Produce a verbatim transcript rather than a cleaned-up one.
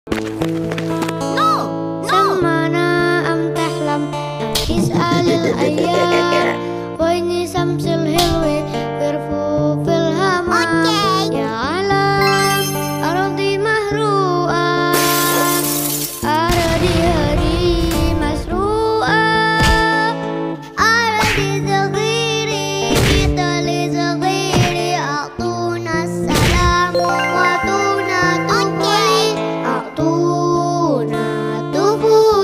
No! سمعنا أم تحلم أم تسأل الأيام وإني شمس الهلال